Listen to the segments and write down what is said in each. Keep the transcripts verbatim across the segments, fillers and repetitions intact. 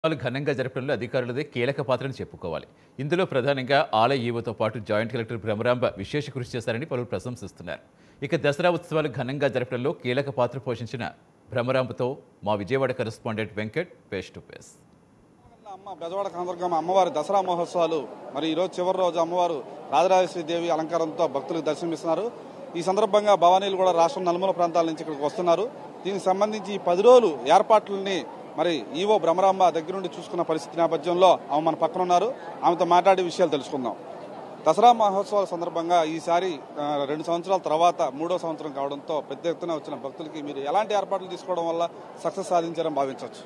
వాళ్ళు ఘనంగా జరపడంలో అధికారులదే కీలక పాత్రని చెప్పుకోవాలి. ఇందులో ప్రధానంగా ఆలయ ఈవోతో పాటు జాయింట్ కలెక్టర్ భ్రమరాంబ విశేష కృషి చేశారని పలువురు ప్రశంసిస్తున్నారు. ఇక దసరా ఉత్సవాలు ఘనంగా జరపడంలో కీలక పాత్ర పోషించిన భ్రమరాంబతో మా Vijayawada correspondent Venkat face to face. అమ్మ బెజవాడ కనకదుర్గమ్మ అమ్మవారి దసరా మహోత్సవాలు మరి ఈరోజు చివరి రోజు అమ్మవారు రాజరాజేశ్వరి దేవి అలంకారంతో భక్తులకు దర్శనమిస్తున్నారు. ఈ సందర్భంగా భవానీలు కూడా రాష్ట్రం నలుమూల ప్రాంతాల నుంచి ఇక్కడికి వస్తున్నారు. దీనికి సంబంధించి ఈ పది రోజులు ఏర్పాట్లని మరి ఈవో భ్రమరాంబ దగ్గరుండి చూసుకున్న పరిస్థితి నేపథ్యంలో ఆమె మన పక్కన ఉన్నారు. ఆమెతో మాట్లాడే విషయాలు తెలుసుకుందాం. దసరా మహోత్సవాల సందర్భంగా ఈసారి రెండు సంవత్సరాల తర్వాత మూడో సంవత్సరం కావడంతో పెద్ద ఎత్తున వచ్చిన భక్తులకి మీరు ఎలాంటి ఏర్పాట్లు తీసుకోవడం వల్ల సక్సెస్ సాధించారని భావించవచ్చు?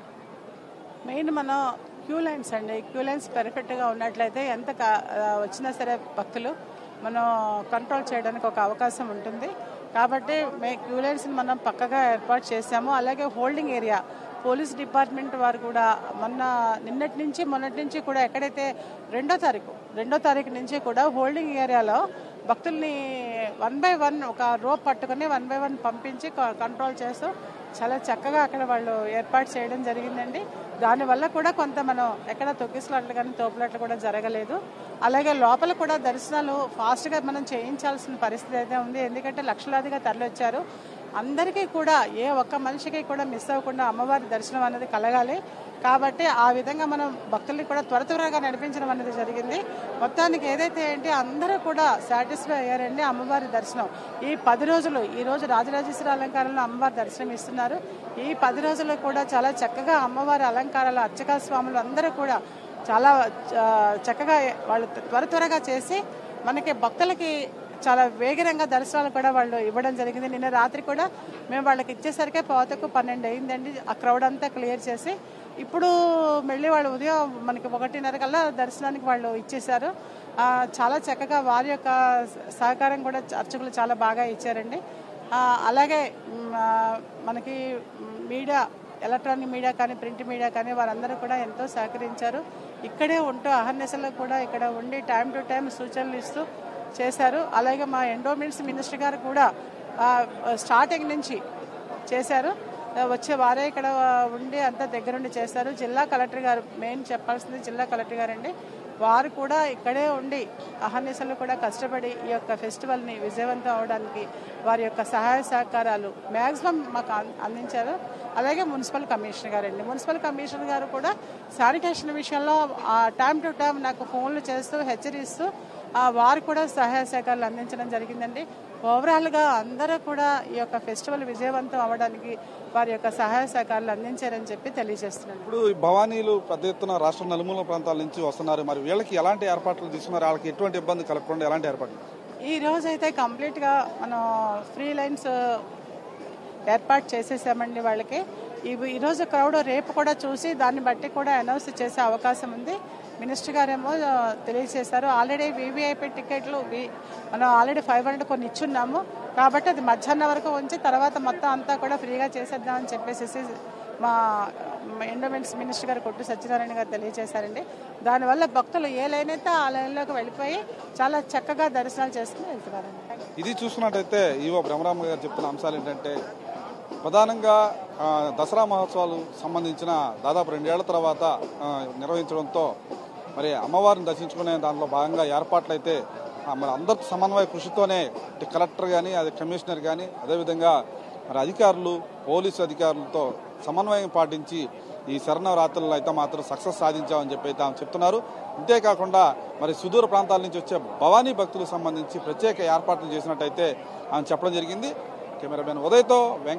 మెయిన్ మనం క్యూ లైన్స్ అండి. క్యూ లైన్స్ పర్ఫెక్ట్గా ఉన్నట్లయితే ఎంత వచ్చినా సరే భక్తులు మనం కంట్రోల్ చేయడానికి ఒక అవకాశం ఉంటుంది. కాబట్టి మే క్యూ లైన్స్ని మనం పక్కగా ఏర్పాటు చేశాము. అలాగే హోల్డింగ్ ఏరియా పోలీస్ డిపార్ట్మెంట్ వారు కూడా మొన్న నిన్నటి నుంచి మొన్నటి నుంచి కూడా ఎక్కడైతే రెండో తారీఖు రెండో తారీఖు నుంచి కూడా హోల్డింగ్ ఏరియాలో భక్తుల్ని వన్ బై వన్ ఒక రోప్ పట్టుకుని వన్ బై వన్ పంపించి కంట్రోల్ చేస్తూ చాలా చక్కగా అక్కడ వాళ్ళు ఏర్పాటు చేయడం జరిగిందండి. దానివల్ల కూడా కొంత మనం ఎక్కడ తొక్కిసలాట్లు కానీ తోపులాట్లు కూడా జరగలేదు. అలాగే లోపల కూడా దర్శనాలు ఫాస్ట్గా మనం చేయించాల్సిన పరిస్థితి అయితే ఉంది. ఎందుకంటే లక్షలాదిగా తరలివచ్చారు. అందరికీ కూడా ఏ ఒక్క మనిషికి కూడా మిస్ అవ్వకుండా అమ్మవారి దర్శనం అనేది కలగాలి. కాబట్టి ఆ విధంగా మనం భక్తుల్ని కూడా త్వర త్వరగా నడిపించడం అనేది జరిగింది. మొత్తానికి ఏదైతే ఏంటి అందరూ కూడా సాటిస్ఫై అయ్యారండి అమ్మవారి దర్శనం. ఈ పది రోజులు ఈ రోజు రాజరాజేశ్వరి అలంకారంలో అమ్మవారి దర్శనం ఇస్తున్నారు. ఈ పది రోజులు కూడా చాలా చక్కగా అమ్మవారి అలంకారాలు అర్చకా స్వాములు అందరూ కూడా చాలా చక్కగా వాళ్ళు త్వర త్వరగా చేసి మనకి భక్తులకి చాలా వేగంగా దర్శనాలు కూడా వాళ్ళు ఇవ్వడం జరిగింది. నిన్న రాత్రి కూడా మేము వాళ్ళకి ఇచ్చేసరికి పాతకు పన్నెండు అయిందండి. ఆ క్రౌడ్ అంతా క్లియర్ చేసి ఇప్పుడు మళ్ళీ వాళ్ళు ఉదయం మనకి ఒకటిన్నర కల్లా దర్శనానికి వాళ్ళు ఇచ్చేశారు. చాలా చక్కగా వారి యొక్క సహకారం కూడా అర్చకులు చాలా బాగా ఇచ్చారండి. అలాగే మనకి మీడియా ఎలక్ట్రానిక్ మీడియా కానీ ప్రింట్ మీడియా కానీ వారందరూ కూడా ఎంతో సహకరించారు. ఇక్కడే ఉంటూ అహర్నిశలో కూడా ఇక్కడ ఉండి టైం టు టైం సూచనలు ఇస్తూ చేశారు. అలాగే మా ఎండోమెంట్స్ మినిస్టర్ గారు కూడా స్టార్టింగ్ నుంచి చేశారు. వచ్చే వారే ఇక్కడ ఉండి అంతా దగ్గరుండి చేశారు. జిల్లా కలెక్టర్ గారు మెయిన్ చెప్పాల్సింది జిల్లా కలెక్టర్ గారండి. వారు కూడా ఇక్కడే ఉండి అహర్నిశలు కూడా కష్టపడి ఈ యొక్క ఫెస్టివల్ని విజయవంతం అవడానికి వారి యొక్క సహాయ సహకారాలు మ్యాక్సిమం మాకు అందించారు. అలాగే మున్సిపల్ కమిషనర్ గారండి మున్సిపల్ కమిషనర్ గారు కూడా శానిటేషన్ విషయంలో టైం టు టైం నాకు ఫోన్లు చేస్తూ హెచ్చరిస్తూ వారు కూడా సహాయ సహకారాలు అందించడం జరిగిందండి. ఓవరాల్గా అందరూ కూడా ఈ యొక్క ఫెస్టివల్ విజయవంతం అవ్వడానికి వారి యొక్క సహాయ సహకారాలు అందించారని చెప్పి తెలియజేస్తున్నాను. ఇప్పుడు భవానీలు పెద్ద ఎత్తున రాష్ట్రం నలుమూల ప్రాంతాల నుంచి వస్తున్నారు. మరి వీళ్ళకి ఎలాంటి ఏర్పాట్లు తీసుకున్నారు? వాళ్ళకి ఎటువంటి ఇబ్బంది కలగకుండా ఎలాంటి ఏర్పాట్లు? ఈ రోజు అయితే కంప్లీట్గా మనం ఫ్రీ లైన్స్ ఏర్పాటు చేసేసామండి వాళ్ళకి. ఇవి ఈరోజు క్రౌడ్ రేపు కూడా చూసి దాన్ని బట్టి కూడా అనౌన్స్ చేసే అవకాశం ఉంది. మినిస్టర్ గారేమో తెలియజేశారు. ఆల్రెడీ వీవీఐపీ టికెట్లు మనం ఆల్రెడీ ఫైవ్ హండ్రెడ్ కొన్ని ఇచ్చున్నాము. కాబట్టి అది మధ్యాహ్నం వరకు ఉంచి తర్వాత మొత్తం అంతా కూడా ఫ్రీగా చేసేద్దామని చెప్పేసి మా ఎండోమెంట్స్ మినిస్టర్ గారు కొట్టు సత్యనారాయణ గారు తెలియజేశారండి. దానివల్ల భక్తులు ఏ లైన్ అయితే ఆ లైన్లోకి వెళ్ళిపోయి చాలా చక్కగా దర్శనాలు చేసుకుని వెళ్తున్నారండి. ఇది చూసుకున్నట్టయితే ఈవో భ్రమరాంబ గారు చెప్తున్న అంశాలు ఏంటంటే ప్రధానంగా దసరా మహోత్సవాలు సంబంధించిన దాదాపు రెండేళ్ల తర్వాత నిర్వహించడంతో మరి అమ్మవారిని దర్శించుకునే దాంట్లో భాగంగా ఏర్పాట్లయితే మరి అందరి సమన్వయ కృషితోనే కలెక్టర్ కానీ అది కమిషనర్ కానీ అదేవిధంగా మరి అధికారులు పోలీసు అధికారులతో సమన్వయం పాటించి ఈ శరణవరాత్రుల్లో అయితే మాత్రం సక్సెస్ సాధించామని చెప్పి అయితే ఆమె చెప్తున్నారు. ఇంతేకాకుండా మరి సుదూర ప్రాంతాల నుంచి వచ్చే భవానీ భక్తులకు సంబంధించి ప్రత్యేక ఏర్పాట్లు చేసినట్టయితే ఆమె చెప్పడం జరిగింది. కెమెరామెన్ ఉదయ్తో